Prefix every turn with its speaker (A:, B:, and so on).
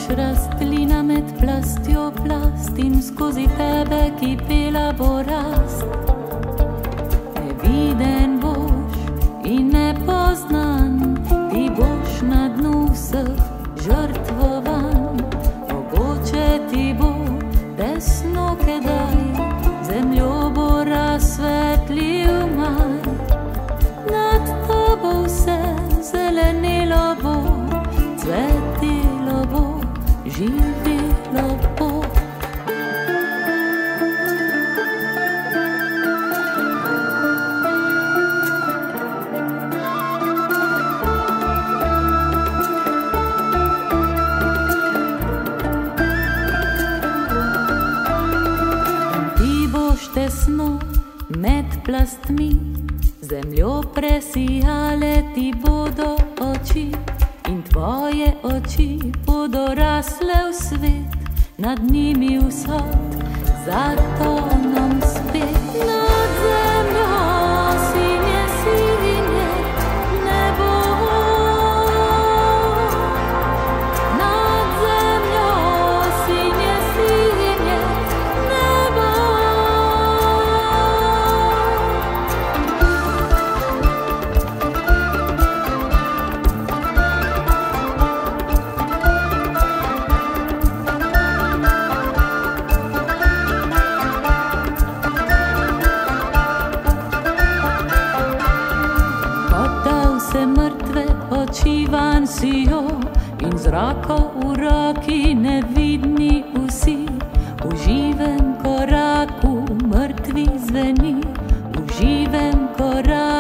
A: rastlina med plastjo plast in skozi tebe kipela bo rast. Neviden boš in nepoznan, ti boš na dnu vseh žrtvovan. Mogoče ti bo desno kedaj, zemljo bo razsvetlil maj. Nad tabo vse zelenilo bo, cvetilo bo, živelo bo. Ti boš tesno med plastmi, zemljo presijale ti bodo oči. In tvoje oči bodo rasle v svet, nad njimi vzhod, zato nam spet. Nad zemljo sinje, sinje nebo, nad zemljo sinje, sinje nebo. Mrtve oči van sijo in z roko v roki nevidni vsi. V živem koraku mrtvi zveni, v živem koraku